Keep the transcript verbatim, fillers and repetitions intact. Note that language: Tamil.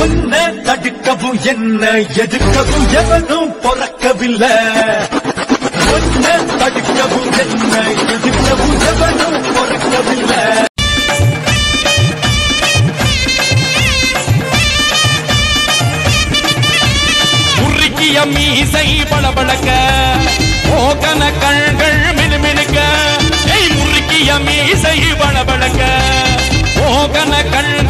உன்னை தடுக்கவும் என்ன எதுக்கவும் எவனும் பொறக்கவில்லை. உன்னை தடுக்கவும் என்ன எதுக்கவும் எவனும் பொறக்கவில்லை. முறுக்கிய மீசை பளபளக்க மோகன கண்கள் மினுமினுக்க. முறுக்கிய மீசை பளபளக்க மோகன கண்